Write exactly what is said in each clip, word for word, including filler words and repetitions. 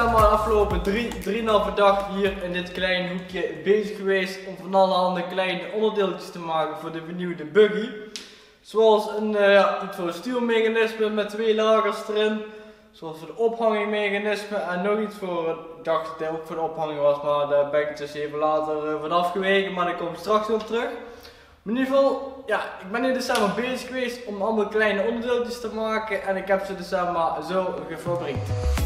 zeg maar de afgelopen drie, drieënhalve dag hier in dit kleine hoekje bezig geweest om van allerhande kleine onderdeeltjes te maken voor de vernieuwde buggy. Zoals een, uh, ja, iets voor een stuurmechanisme met twee lagers erin. Zoals voor de ophangingmechanisme en nog iets voor, ik dacht dat het ook voor de ophanging was, maar daar ben ik dus even later uh, van afgeweken, maar daar kom ik straks op terug. Maar in ieder geval, ja, ik ben hier dus samen bezig geweest om allemaal kleine onderdeeltjes te maken en ik heb ze dus samen zo gefabriekt.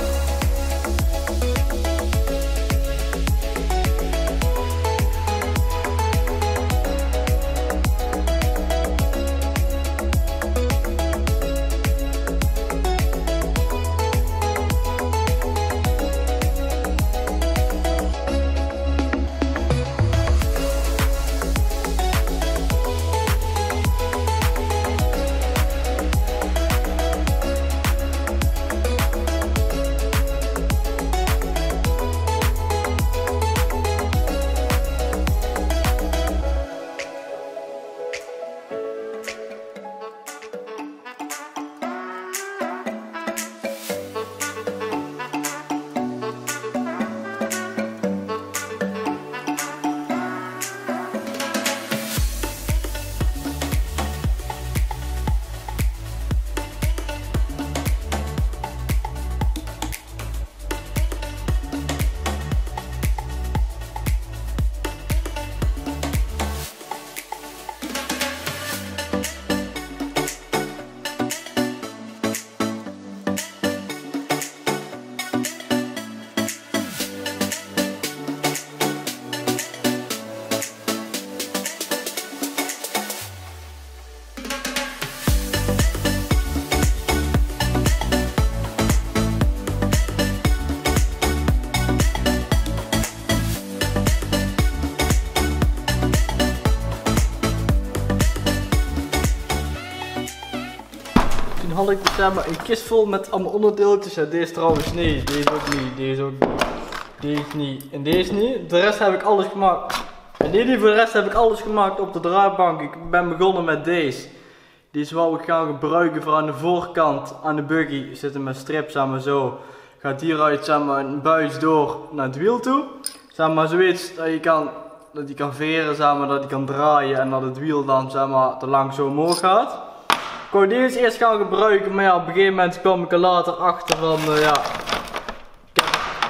Had ik zeg maar een kist vol met allemaal onderdeeltjes. Ja, deze trouwens niet, deze ook niet, deze ook niet, deze niet en deze niet. De rest heb ik alles gemaakt. En die voor de rest heb ik alles gemaakt op de draaibank. Ik ben begonnen met deze. Deze wou ik gaan gebruiken voor aan de voorkant aan de buggy. Zitten met strips zeg maar zo. Gaat hieruit zeg maar een buis door naar het wiel toe. Zeg maar zoiets dat je kan, dat je kan veren, zeg maar, dat je kan draaien en dat het wiel dan zeg maar te lang zo omhoog gaat. Ik wou deze eerst gaan gebruiken, maar ja, op een gegeven moment kwam ik er later achter van, uh, ja, ik heb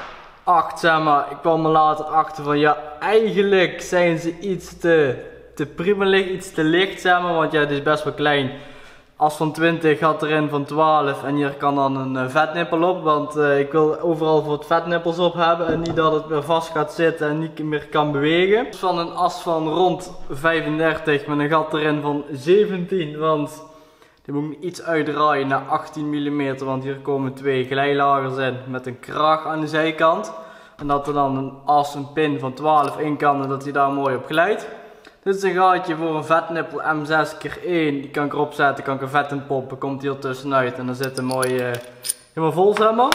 acht, zeg maar, ik kwam er later achter van, ja, eigenlijk zijn ze iets te, te priemelig, iets te licht, zeg maar, want ja, het is best wel klein. As van twintig gaat erin van twaalf en hier kan dan een uh, vetnippel op, want uh, ik wil overal voor het vetnippels op hebben en niet dat het weer vast gaat zitten en niet meer kan bewegen. Van een as van rond vijfendertig met een gat erin van zeventien, want die moet ik iets uitdraaien naar achttien millimeter, want hier komen twee glijlagers in met een kraag aan de zijkant. En dat er dan een as, een pin van twaalf in kan en dat hij daar mooi op glijdt. Dit is een gaatje voor een vetnippel M zes keer één, die kan ik erop zetten, kan ik er vet in poppen, komt hier tussenuit en dan zit een mooi uh, helemaal vol, zeg maar.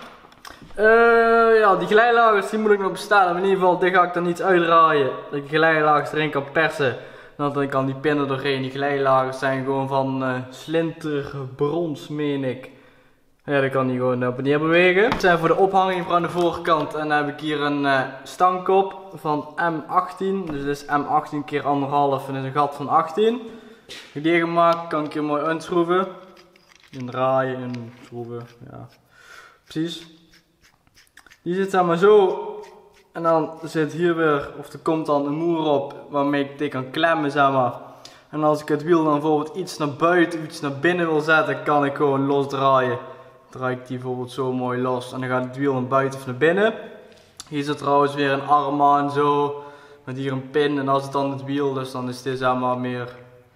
Uh, ja, die glijlagers die moet ik nog bestellen, maar in ieder geval dit ga ik dan niet uitdraaien, dat ik de glijlagers erin kan persen. Dan kan die pinnen doorheen. Die glijlagers zijn gewoon van uh, slinterbrons, meen ik. Ja, dan kan die gewoon op en neer bewegen. Het zijn voor de ophanging voor aan de voorkant. En dan heb ik hier een uh, stangkop van M achttien. Dus dit is M achttien keer anderhalf en dit is een gat van achttien. Heb ik die gemaakt, kan ik hier mooi uitschroeven. En draaien en schroeven. Ja, precies. Die zit zeg maar zo. En dan zit hier weer, of er komt dan een moer op waarmee ik dit kan klemmen, zeg maar. En als ik het wiel dan bijvoorbeeld iets naar buiten of iets naar binnen wil zetten, kan ik gewoon losdraaien. Draai ik die bijvoorbeeld zo mooi los en dan gaat het wiel naar buiten of naar binnen. Hier zit trouwens weer een arm aan zo, met hier een pin en dat is dan het wiel, dus dan is dit zeg maar meer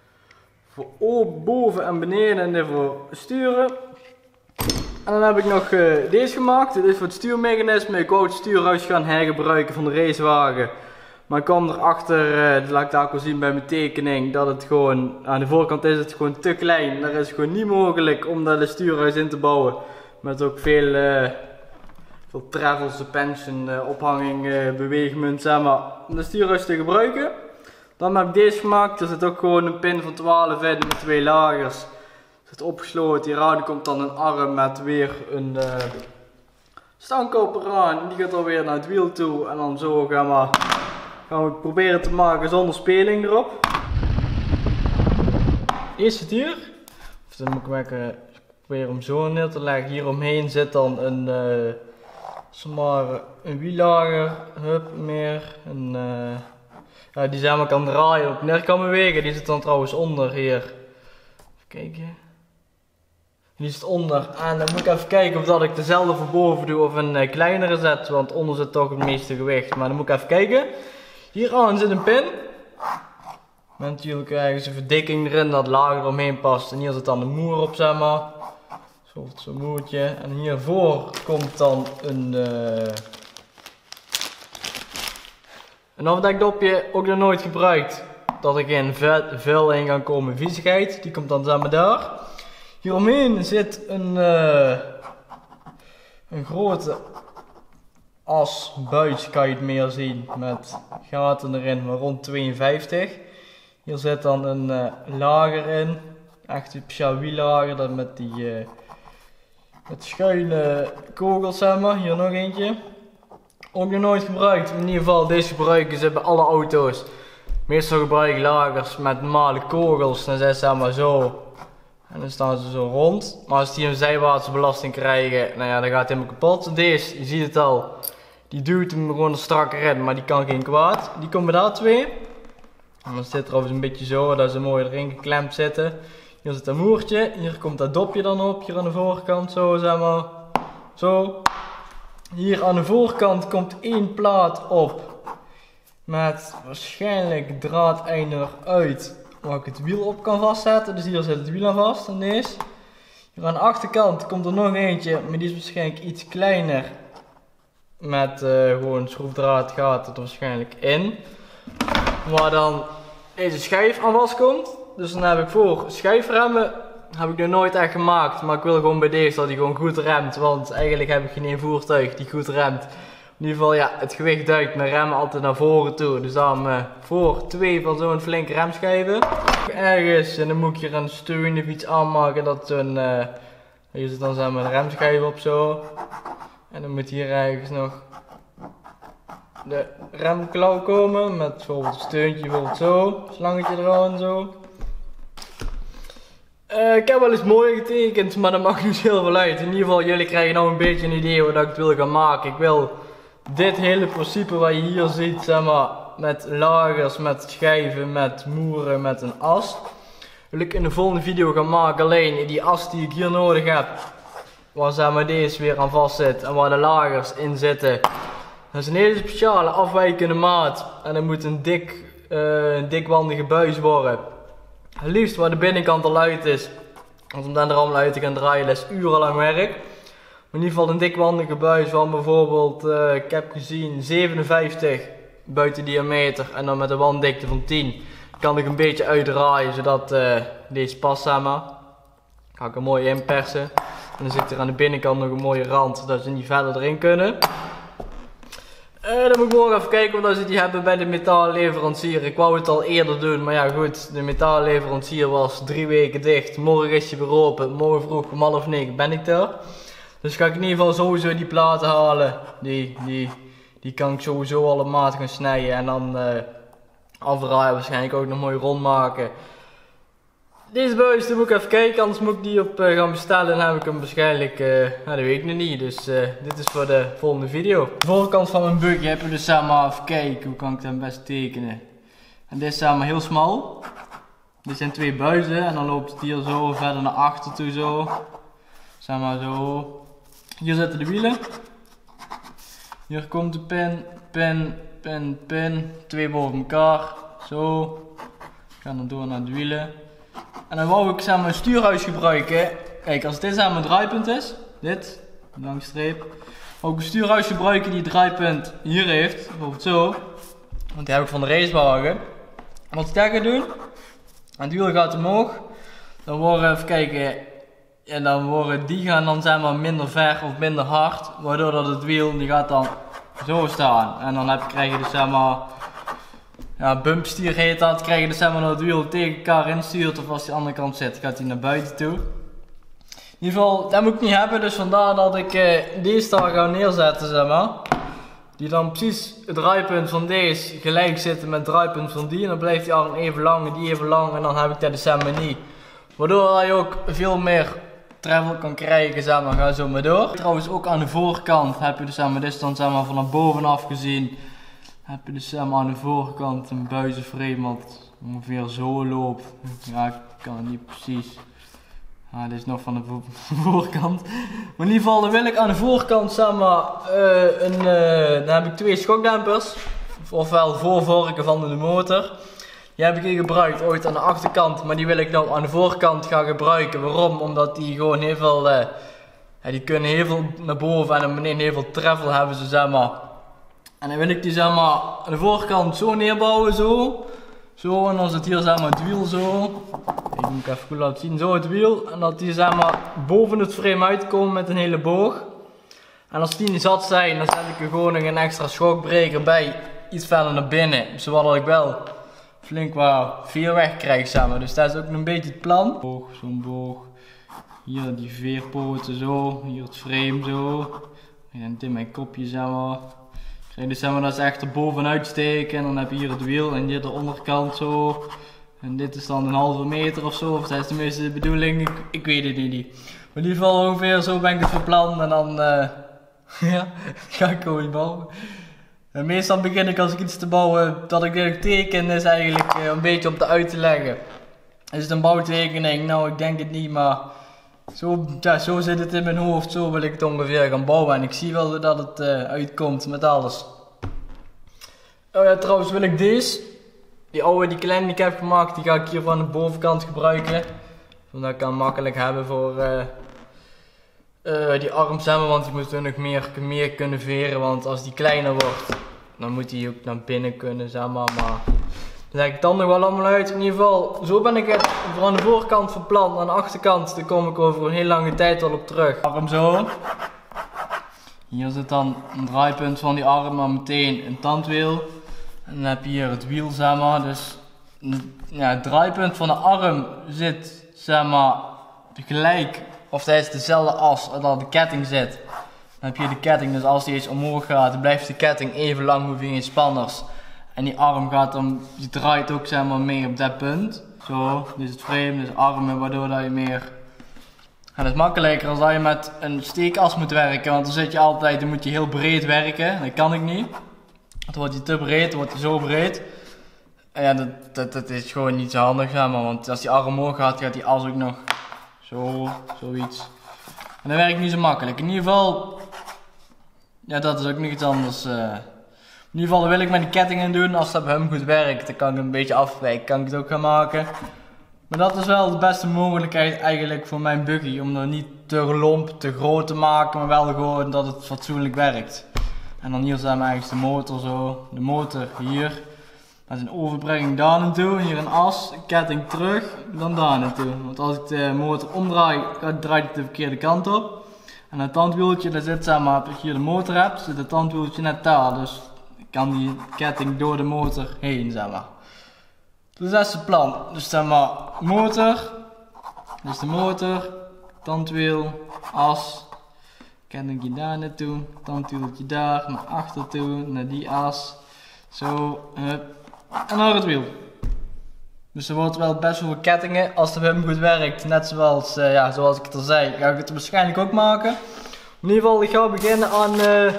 voor boven en beneden en dit voor sturen. En dan heb ik nog uh, deze gemaakt. Dit is voor het stuurmechanisme. Ik wou het stuurhuis gaan hergebruiken van de racewagen. Maar ik kwam erachter, uh, dat laat ik daar ook al zien bij mijn tekening, dat het gewoon, aan de voorkant is het gewoon te klein. Daar is het gewoon niet mogelijk om daar een stuurhuis in te bouwen. Met ook veel, uh, veel travel, suspension, uh, ophanging, uh, beweegmunt, zeg maar, om de stuurhuis te gebruiken. Dan heb ik deze gemaakt. Er zit ook gewoon een pin van twaalf in met twee lagers. Zit opgesloten. Hieraan komt dan een arm met weer een, uh, stangkoper aan, die gaat dan weer naar het wiel toe en dan zo gaan we, gaan we het proberen te maken zonder speling erop. Eerst het hier, of dan moet ik maken, proberen hem zo neer te leggen. Hier omheen zit dan een, uh, zomaar een wiellager, hup meer, een, uh, ja, die zeg maar kan draaien, op neer kan bewegen. Die zit dan trouwens onder hier. Even kijken. Die zit onder en dan moet ik even kijken of dat ik dezelfde voor boven doe of een uh, kleinere zet, want onder zit toch het meeste gewicht. Maar dan moet ik even kijken. Hieraan zit een pin. Met natuurlijk ergens een verdikking erin dat lager omheen past. En hier zit dan een moer op, zeg maar. Zo'n moertje. En hiervoor komt dan een... Uh... een afdekdopje, ook nog nooit gebruikt. Dat er geen vuil in kan komen, viezigheid. Die komt dan zeg maar daar. Hieromheen zit een, uh, een grote asbuis, kan je het meer zien, met gaten erin van rond tweeënvijftig. Hier zit dan een uh, lager in, echt een speciaal wiellager, dat met die uh, met schuine kogels, zeg maar. Hier nog eentje. Ook nog nooit gebruikt, in ieder geval deze gebruiken ze bij alle auto's. Meestal gebruik ik lagers met normale kogels, dan zijn ze zeg maar zo. En dan staan ze zo rond. Maar als die een zijwaartse belasting krijgen, nou ja, dan gaat het helemaal kapot. Deze, je ziet het al, die duwt hem gewoon er strakker in, maar die kan geen kwaad. Die komen daar twee. En dan zit er overigens een beetje zo, dat ze mooi erin geklemd zitten. Hier zit een moertje, hier komt dat dopje dan op, hier aan de voorkant, zo zeg maar. Zo. Hier aan de voorkant komt één plaat op. Met waarschijnlijk draadeinder uit. Waar ik het wiel op kan vastzetten, dus hier zit het wiel aan vast en deze. Hier aan de achterkant komt er nog eentje, maar die is waarschijnlijk iets kleiner. Met uh, gewoon schroefdraad gaat het er waarschijnlijk in. Waar dan deze schijf aan vast komt. Dus dan heb ik voor schijfremmen, heb ik nog nooit echt gemaakt. Maar ik wil gewoon bij deze dat hij gewoon goed remt, want eigenlijk heb ik geen één voertuig die goed remt. In ieder geval, ja, het gewicht duikt mijn remmen altijd naar voren toe. Dus daarom uh, voor twee van zo'n flinke remschijven. Ergens, en dan moet ik hier een steun of iets aanmaken. Dat zo'n, uh, hier zit dan zeg maar een remschijf op zo. En dan moet hier ergens nog de remklauw komen. Met bijvoorbeeld een steuntje, bijvoorbeeld zo. Slangetje eraan en zo. Uh, ik heb wel eens mooi getekend, maar dat maakt niet heel veel uit. In ieder geval, jullie krijgen nou een beetje een idee hoe dat ik het wil gaan maken. Ik wil dit hele principe wat je hier ziet, zeg maar, met lagers, met schijven, met moeren, met een as, wil ik in de volgende video gaan maken. Alleen die as die ik hier nodig heb, waar zeg maar deze weer aan vast zit en waar de lagers in zitten, dat is een hele speciale afwijkende maat. En dat moet een dik, uh, een dikwandige buis worden. Het liefst waar de binnenkant al uit is. Want om dan er allemaal uit te gaan draaien, dat is urenlang werk. Maar in ieder geval een dikwandige buis van bijvoorbeeld, uh, ik heb gezien zevenenvijftig buiten diameter. En dan met een wanddikte van tien kan ik een beetje uitdraaien, zodat uh, deze past samen. Ga ik er mooi inpersen. En dan zit er aan de binnenkant nog een mooie rand, zodat ze niet verder erin kunnen. Uh, dan moet ik morgen even kijken of ze die hebben bij de metaalleverancier. Ik wou het al eerder doen, maar ja goed, de metaalleverancier was drie weken dicht. Morgen is hij weer open, morgen vroeg om half negen ben ik er. Dus ga ik in ieder geval sowieso die platen halen. Die, die, die kan ik sowieso al op maat gaan snijden en dan uh, afdraaien, waarschijnlijk ook nog mooi rond maken. Deze buis, die moet ik even kijken, anders moet ik die op uh, gaan bestellen en dan heb ik hem waarschijnlijk, uh, nou, dat weet ik nog niet. Dus uh, dit is voor de volgende video. De voorkant van mijn buggy heb je dus zeg maar, even kijken, hoe kan ik dat best tekenen. En dit is zeg maar heel smal. Dit zijn twee buizen en dan loopt het hier zo verder naar achter toe zo. Zeg maar zo. Hier zitten de wielen. Hier komt de pin, pin, pin, pin. Twee boven elkaar. Zo. Ik ga dan door naar de wielen. En dan wou ik zeg maar een stuurhuis gebruiken. Kijk, als dit zeg maar een draaipunt is, dit, een lange streep, wou ik een stuurhuis gebruiken die het draaipunt hier heeft, bijvoorbeeld zo. Want die heb ik van de racewagen. Wat ik daar ga doen, het wiel gaat omhoog, dan worden, even kijken, en dan worden die gaan dan zeg maar minder ver of minder hard, waardoor dat het wiel, die gaat dan zo staan. En dan heb, krijg je dus zeg maar, ja, bumpstier heet dat, krijg je dus zeg maar dat het wiel tegen elkaar instuurt of als die aan de andere kant zit, gaat hij naar buiten toe. In ieder geval, dat moet ik niet hebben, dus vandaar dat ik uh, deze daar ga neerzetten, zeg maar. Die dan precies het draaipunt van deze gelijk zitten met het draaipunt van die. En dan blijft die arm even lang en die even lang en dan heb ik dat dus zeg maar niet. Waardoor je ook veel meer travel kan krijgen, zeg maar, ga zo maar door. Trouwens ook aan de voorkant heb je dus, zeg maar, dit is dan zeg maar van bovenaf gezien. Heb je dus zeg maar aan de voorkant een buizenframe wat ongeveer zo loopt. Ja, ik kan het niet precies. Ah, dit is nog van de vo voorkant. Maar in ieder geval dan wil ik aan de voorkant zeg maar, uh, een, uh, dan heb ik twee schokdempers. Ofwel voorvorken van de motor. Die heb ik hier gebruikt ooit aan de achterkant. Maar die wil ik nou aan de voorkant gaan gebruiken. Waarom? Omdat die gewoon heel veel, uh, ja, die kunnen heel veel naar boven en naar beneden, heel veel travel hebben ze zeg maar. En dan wil ik die zeg maar aan de voorkant zo neerbouwen zo. Zo, en dan zit hier zeg maar het wiel zo. Ik moet even goed laten zien, zo het wiel. En dat die zeg maar boven het frame uitkomen met een hele boog. En als die niet zat zijn, dan zet ik er gewoon nog een extra schokbreker bij. Iets verder naar binnen. Zodat ik wel flink wat veer weg krijg zeg maar. Dus dat is ook een beetje het plan. Boog, zo'n boog. Hier die veerpoten zo. Hier het frame zo. En dit mijn kopje zeg maar. Dus zeg maar, dat is echt er bovenuit steken en dan heb je hier het wiel en hier de onderkant zo. En dit is dan een halve meter of zo, of dat is tenminste de bedoeling, ik, ik weet het niet. Maar in ieder geval ongeveer zo ben ik het van plan en dan uh, ja, ga ik gewoon bouwen. En meestal begin ik als ik iets te bouwen dat ik dit teken is eigenlijk uh, een beetje om te uit te leggen. Is het een bouwtekening? Nou ik denk het niet, maar zo, ja, zo zit het in mijn hoofd, zo wil ik het ongeveer gaan bouwen en ik zie wel dat het uh, uitkomt met alles. Oh ja, trouwens wil ik deze, die oude, die kleine die ik heb gemaakt, die ga ik hier van de bovenkant gebruiken. Zodat ik kan makkelijk hebben voor uh, uh, die arm samen, want die moet er nog meer, meer kunnen veren, want als die kleiner wordt, dan moet die ook naar binnen kunnen, zeg maar. maar Dan leg ik het dan nog wel allemaal uit. In ieder geval, zo ben ik het van de voorkant van plan. Aan de achterkant, daar kom ik over een hele lange tijd al op terug. Arm zo. Hier zit dan een draaipunt van die arm, maar meteen een tandwiel. En dan heb je hier het wiel, zeg maar. Dus ja, het draaipunt van de arm zit, zeg maar, gelijk. Of dat is dezelfde as als dat de ketting zit. Dan heb je de ketting, dus als die eens omhoog gaat, dan blijft de ketting even lang, hoef je geen spanners. En die arm gaat dan, die draait ook zeg maar mee op dat punt. Zo, dit is het frame, dit is armen, waardoor dat je meer... En dat is makkelijker als dat je met een steekas moet werken, want dan zit je altijd, dan moet je heel breed werken. Dat kan ik niet. Dan wordt hij te breed, dan wordt hij zo breed. En ja, dat, dat, dat is gewoon niet zo handig, zeg maar, want als die arm omhoog gaat, gaat die as ook nog zo, zoiets. En dat werkt niet zo makkelijk. In ieder geval, ja, dat is ook nog iets anders. Uh, In ieder geval wil ik met die kettingen doen, als dat bij hem goed werkt, dan kan ik een beetje afwijken, kan ik het ook gaan maken. Maar dat is wel de beste mogelijkheid eigenlijk voor mijn buggy, om er niet te lomp, te groot te maken, maar wel gewoon dat het fatsoenlijk werkt. En dan hier zijn we eigenlijk de motor zo, de motor hier. Dat is een overbrenging daar naartoe, hier een as, een ketting terug, dan daar naartoe. Want als ik de motor omdraai, draait het de verkeerde kant op. En het tandwieltje, daar zit zeg maar, als je hier de motor hebt, zit het tandwieltje net daar. Dus kan die ketting door de motor heen, zeg maar. Dus dat is het plan. Dus zeg maar, motor, dus de motor, tandwiel, as, kettingje daar naartoe, tandwieltje daar, naar achter toe, naar die as, zo, hup, en naar het wiel. Dus er wordt wel best wel kettingen, als het bij hem goed werkt, net zoals, uh, ja, zoals ik het al zei, ga ik het waarschijnlijk ook maken. In ieder geval, ik ga beginnen aan... Uh,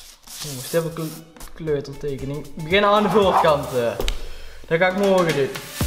Oh, kleutertekening. Ik begin aan de voorkant. Uh. Dat ga ik morgen doen.